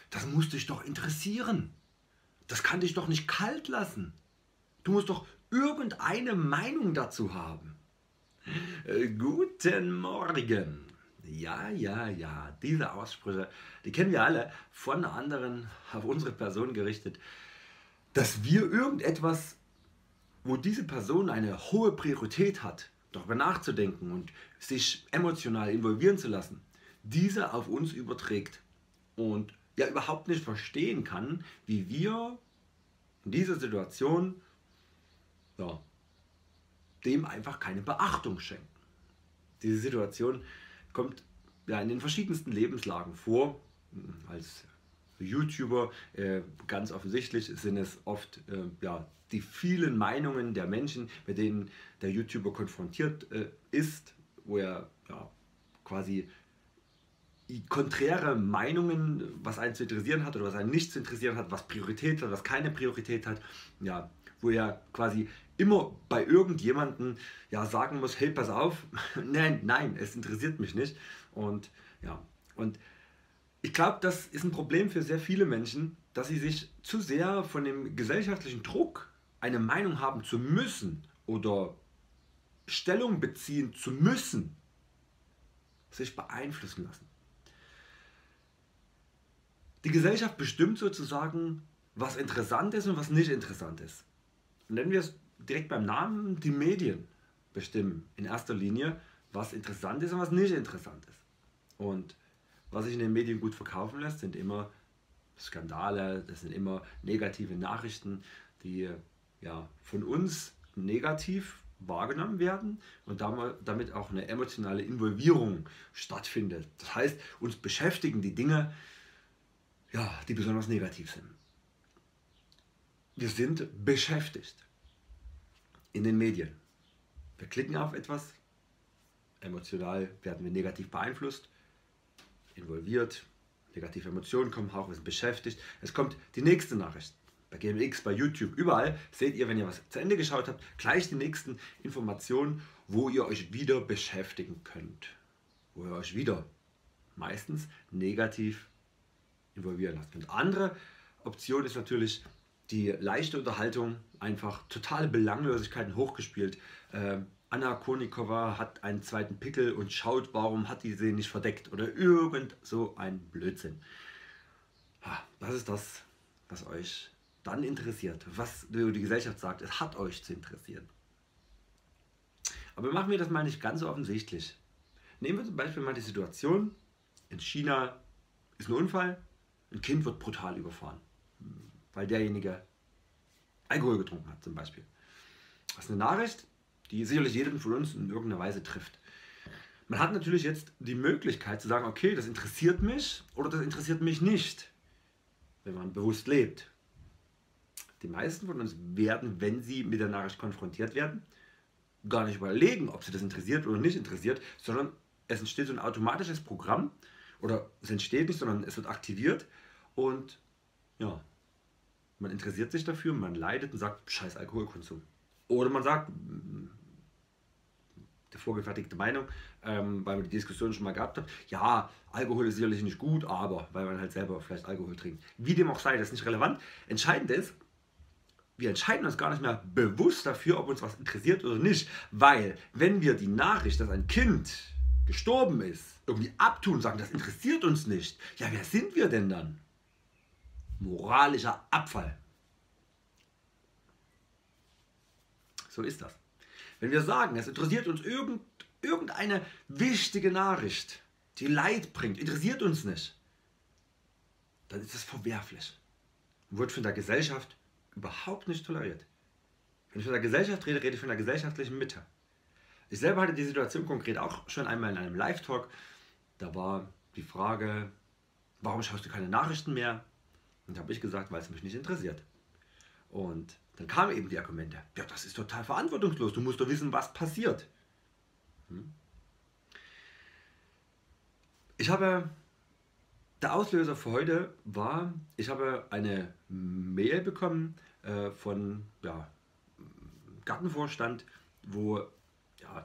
Das muss dich doch interessieren. Das kann dich doch nicht kalt lassen. Du musst doch irgendeine Meinung dazu haben. Guten Morgen. Ja, ja, ja, diese Aussprüche, die kennen wir alle von anderen auf unsere Person gerichtet, dass wir irgendetwas, wo diese Person eine hohe Priorität hat, darüber nachzudenken und sich emotional involvieren zu lassen, diese auf uns überträgt und ja überhaupt nicht verstehen kann, wie wir in dieser Situation ja, dem einfach keine Beachtung schenken. Diese Situation kommt ja in den verschiedensten Lebenslagen vor. Als YouTuber ganz offensichtlich sind es oft ja, die vielen Meinungen der Menschen, mit denen der YouTuber konfrontiert ist, wo er ja, quasi konträre Meinungen, was einen zu interessieren hat oder was einen nicht zu interessieren hat, was Priorität hat, was keine Priorität hat, ja, wo er quasi immer bei irgendjemandem ja, sagen muss, hey, pass auf, nein, es interessiert mich nicht. Und ja, und ich glaube, das ist ein Problem für sehr viele Menschen, dass sie sich zu sehr von dem gesellschaftlichen Druck, eine Meinung haben zu müssen oder Stellung beziehen zu müssen, sich beeinflussen lassen. Die Gesellschaft bestimmt sozusagen, was interessant ist und was nicht interessant ist. Und nennen wir es direkt beim Namen, die Medien bestimmen in erster Linie, was interessant ist und was nicht interessant ist. Und was sich in den Medien gut verkaufen lässt, sind immer Skandale, das sind immer negative Nachrichten, die ja, von uns negativ wahrgenommen werden und damit auch eine emotionale Involvierung stattfindet. Das heißt, uns beschäftigen die Dinge, ja, die besonders negativ sind. Wir sind beschäftigt in den Medien. Wir klicken auf etwas, emotional werden wir negativ beeinflusst, involviert, negative Emotionen kommen hoch, wir sind beschäftigt. Es kommt die nächste Nachricht. Bei GMX, bei YouTube, überall seht ihr, wenn ihr was zu Ende geschaut habt, gleich die nächsten Informationen, wo ihr euch wieder beschäftigen könnt. Wo ihr euch wieder meistens negativ involvieren lasst. Und andere Option ist natürlich die leichte Unterhaltung, einfach totale Belanglosigkeiten hochgespielt. Anna Kournikova hat einen zweiten Pickel und schaut, warum hat die sie nicht verdeckt oder irgend so ein Blödsinn. Das ist das, was euch dann interessiert, was die Gesellschaft sagt, es hat euch zu interessieren. Aber machen wir das mal nicht ganz so offensichtlich. Nehmen wir zum Beispiel mal die Situation, in China ist ein Unfall, ein Kind wird brutal überfahren, weil derjenige Alkohol getrunken hat zum Beispiel. Das ist eine Nachricht, die sicherlich jeden von uns in irgendeiner Weise trifft. Man hat natürlich jetzt die Möglichkeit zu sagen, okay, das interessiert mich oder das interessiert mich nicht, wenn man bewusst lebt. Die meisten von uns werden, wenn sie mit der Nachricht konfrontiert werden, gar nicht überlegen, ob sie das interessiert oder nicht interessiert, sondern es entsteht so ein automatisches Programm, oder es entsteht nicht, sondern es wird aktiviert und ja, man interessiert sich dafür, man leidet und sagt, scheiß Alkoholkonsum. Oder man sagt, die vorgefertigte Meinung, weil man die Diskussion schon mal gehabt hat, ja, Alkohol ist sicherlich nicht gut, aber weil man halt selber vielleicht Alkohol trinkt. Wie dem auch sei, das ist nicht relevant. Entscheidend ist, wir entscheiden uns gar nicht mehr bewusst dafür, ob uns was interessiert oder nicht, weil wenn wir die Nachricht, dass ein Kind gestorben ist, irgendwie abtun und sagen, das interessiert uns nicht, ja, wer sind wir denn dann? Moralischer Abfall. So ist das. Wenn wir sagen, es interessiert uns irgendeine wichtige Nachricht, die Leid bringt, interessiert uns nicht, dann ist das verwerflich und wird von der Gesellschaft überhaupt nicht toleriert. Wenn ich von der Gesellschaft rede, rede ich von der gesellschaftlichen Mitte. Ich selber hatte die Situation konkret auch schon einmal in einem Live-Talk. Da war die Frage, warum schaust du keine Nachrichten mehr? Und da habe ich gesagt, weil es mich nicht interessiert. Und dann kamen eben die Argumente, ja, das ist total verantwortungslos, du musst doch wissen, was passiert. Der Auslöser für heute war, ich habe eine Mail bekommen von Gartenvorstand, wo ja,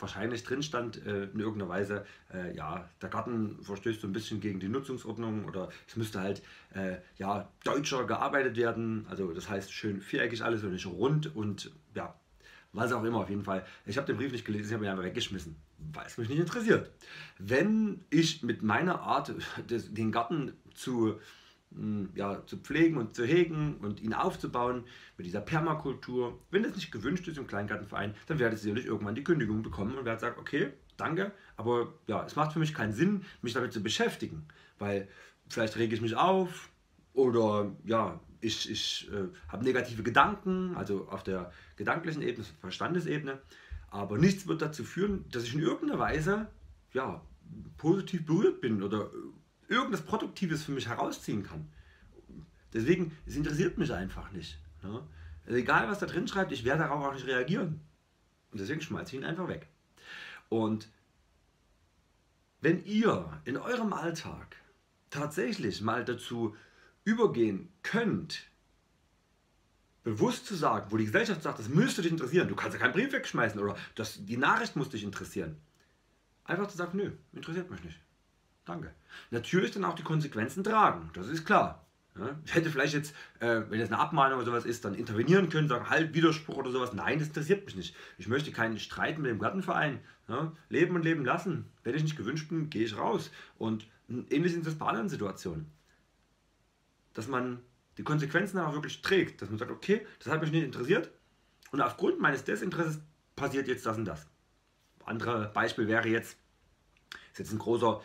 wahrscheinlich drin stand in irgendeiner Weise, ja, der Garten verstößt so ein bisschen gegen die Nutzungsordnung oder es müsste halt ja, deutscher gearbeitet werden. Also das heißt schön viereckig alles und nicht rund und ja, was auch immer auf jeden Fall. Ich habe den Brief nicht gelesen, ich habe ihn einfach weggeschmissen, weil es mich nicht interessiert. Wenn ich mit meiner Art, den Garten ja, zu pflegen und zu hegen und ihn aufzubauen mit dieser Permakultur, wenn das nicht gewünscht ist im Kleingartenverein, dann werde ich sicherlich irgendwann die Kündigung bekommen und werde sagen, okay, danke, aber ja, es macht für mich keinen Sinn, mich damit zu beschäftigen, weil vielleicht rege ich mich auf oder ja, ich habe negative Gedanken, also auf der gedanklichen Ebene, Verstandesebene, aber nichts wird dazu führen, dass ich in irgendeiner Weise ja, positiv berührt bin oder irgendwas Produktives für mich herausziehen kann. Deswegen, es interessiert mich einfach nicht. Ne? Also egal, was da drin schreibt, ich werde darauf auch nicht reagieren. Und deswegen schmeiße ich ihn einfach weg. Und wenn ihr in eurem Alltag tatsächlich mal dazu übergehen könnt, bewusst zu sagen, wo die Gesellschaft sagt, das müsste dich interessieren, du kannst ja keinen Brief wegschmeißen oder die Nachricht muss dich interessieren. Einfach zu sagen, nö, interessiert mich nicht. Danke. Natürlich dann auch die Konsequenzen tragen, das ist klar. Ja, ich hätte vielleicht jetzt, wenn jetzt eine Abmahnung oder sowas ist, dann intervenieren können, sagen, halt, Widerspruch oder sowas. Nein, das interessiert mich nicht. Ich möchte keinen Streit mit dem Gartenverein. Ja, leben und leben lassen. Wenn ich nicht gewünscht bin, gehe ich raus. Und ähnlich ist das bei anderen Situationen. Dass man die Konsequenzen auch wirklich trägt. Dass man sagt, okay, das hat mich nicht interessiert. Und aufgrund meines Desinteresses passiert jetzt das und das. Andere Beispiel wäre jetzt, ist jetzt ein großer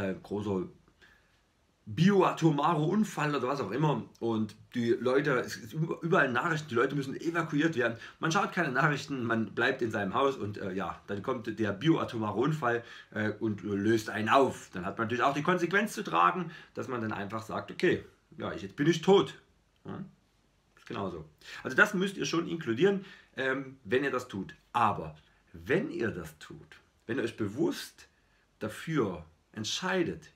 bioatomarer Unfall oder was auch immer und die Leute, es ist überall Nachrichten, die Leute müssen evakuiert werden. Man schaut keine Nachrichten, man bleibt in seinem Haus und ja, dann kommt der bioatomare Unfall und löst einen auf. Dann hat man natürlich auch die Konsequenz zu tragen, dass man dann einfach sagt, okay, ja, jetzt bin ich tot. Ja, ist genauso. Also das müsst ihr schon inkludieren, wenn ihr das tut. Aber wenn ihr das tut, wenn ihr euch bewusst dafür entscheidet,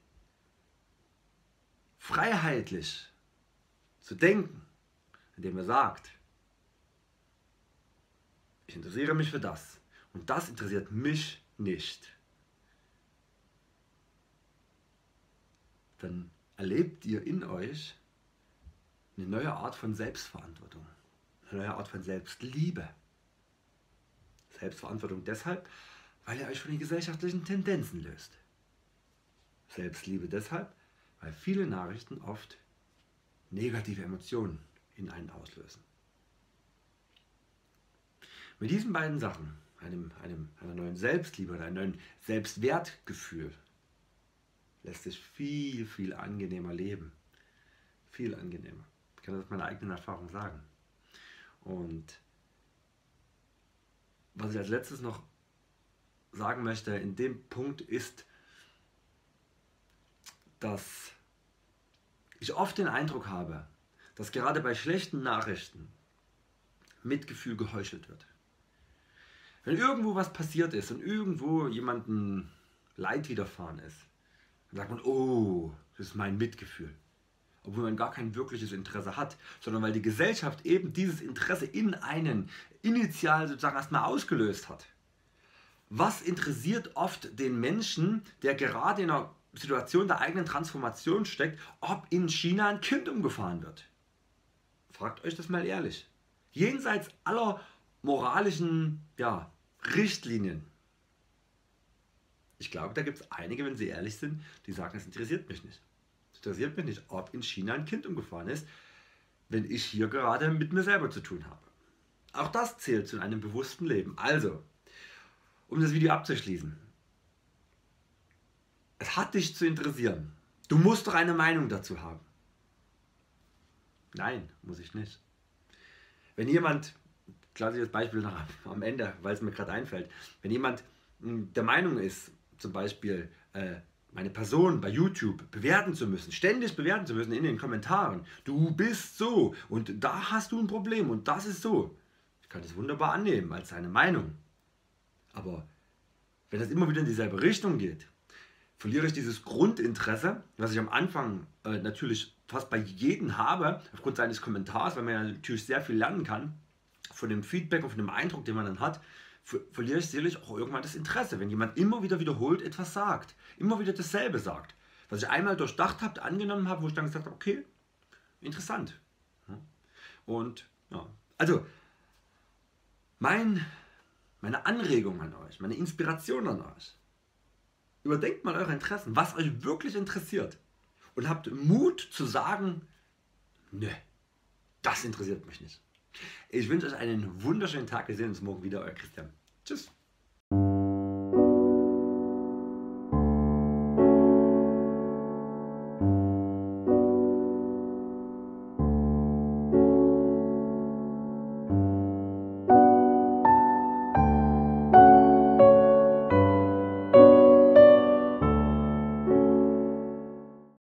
freiheitlich zu denken, indem er sagt, ich interessiere mich für das und das interessiert mich nicht, dann erlebt ihr in euch eine neue Art von Selbstverantwortung, eine neue Art von Selbstliebe. Selbstverantwortung deshalb, weil ihr euch von den gesellschaftlichen Tendenzen löst. Selbstliebe deshalb, weil viele Nachrichten oft negative Emotionen in einen auslösen. Mit diesen beiden Sachen, einer neuen Selbstliebe oder einem neuen Selbstwertgefühl, lässt sich viel, viel angenehmer leben. Viel angenehmer. Ich kann das aus meiner eigenen Erfahrung sagen. Und was ich als letztes noch sagen möchte in dem Punkt ist, dass ich oft den Eindruck habe, dass gerade bei schlechten Nachrichten Mitgefühl geheuchelt wird. Wenn irgendwo was passiert ist und irgendwo jemandem Leid widerfahren ist, dann sagt man, oh, das ist mein Mitgefühl. Obwohl man gar kein wirkliches Interesse hat, sondern weil die Gesellschaft eben dieses Interesse in einen initial sozusagen erstmal ausgelöst hat. Was interessiert oft den Menschen, der gerade in einer Situation der eigenen Transformation steckt, ob in China ein Kind umgefahren wird? Fragt euch das mal ehrlich. Jenseits aller moralischen Richtlinien. Ich glaube, da gibt es einige, wenn sie ehrlich sind, die sagen, es interessiert mich nicht. Es interessiert mich nicht, ob in China ein Kind umgefahren ist, wenn ich hier gerade mit mir selber zu tun habe. Auch das zählt zu einem bewussten Leben. Also, um das Video abzuschließen. Es hat dich zu interessieren. Du musst doch eine Meinung dazu haben. Nein, muss ich nicht. Wenn jemand, klassisches Beispiel noch am Ende, weil es mir gerade einfällt, wenn jemand der Meinung ist, zum Beispiel meine Person bei YouTube bewerten zu müssen, ständig bewerten zu müssen in den Kommentaren, du bist so und da hast du ein Problem und das ist so. Ich kann das wunderbar annehmen als seine Meinung. Aber wenn das immer wieder in dieselbe Richtung geht, verliere ich dieses Grundinteresse, was ich am Anfang natürlich fast bei jedem habe, aufgrund seines Kommentars, weil man ja natürlich sehr viel lernen kann, von dem Feedback und von dem Eindruck, den man dann hat, verliere ich sicherlich auch irgendwann das Interesse, wenn jemand immer wieder wiederholt etwas sagt, immer wieder dasselbe sagt, was ich einmal durchdacht habe, angenommen habe, wo ich dann gesagt habe, okay, interessant. Und ja, also meine Anregung an euch, meine Inspiration an euch, überdenkt mal eure Interessen, was euch wirklich interessiert und habt Mut zu sagen, nö, das interessiert mich nicht. Ich wünsche euch einen wunderschönen Tag. Wir sehen uns morgen wieder. Euer Christian. Tschüss.